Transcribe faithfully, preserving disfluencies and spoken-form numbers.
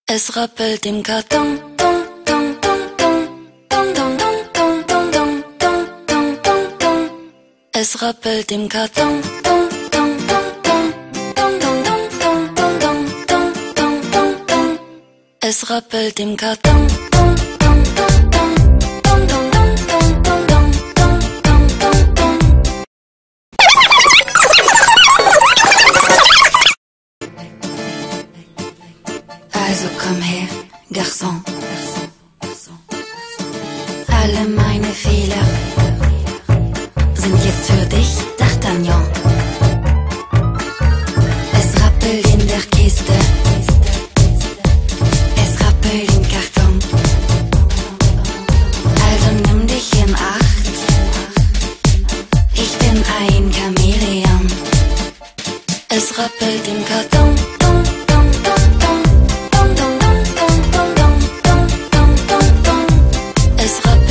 Es rappelt im Karton. Dum, dum, dum, dum. Dum, dum, dum, dum, dum, dum, dum, dum, dum, dum. Es rappelt im Karton. Dum, dum, dum, dum. Dum, dum, dum, dum, dum, dum, dum, dum, dum, dum. Es rappelt im Karton. Dum, dum, dum, dum. Dum, dum, dum, dum, dum, dum, dum, dum, dum, dum. Also komm her, Garçon. Alle meine Fehler sind jetzt für dich, D'Artagnan. Es rappelt in der Kiste, es rappelt im Karton. Also nimm dich in Acht, ich bin ein Chamäleon. Es rappelt im Karton. Dum, dum, dum, dum. Dum, dum, dum, dum, dum, dum, dum, dum, dum. Es rappelt